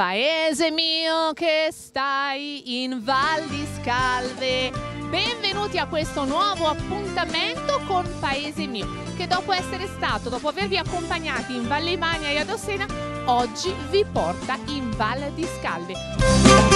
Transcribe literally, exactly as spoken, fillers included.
Paese mio che stai in Val di Scalve, benvenuti a questo nuovo appuntamento con Paese mio, che dopo essere stato, dopo avervi accompagnati in Valle Imagna e ad Ossena, oggi vi porta in Val di Scalve.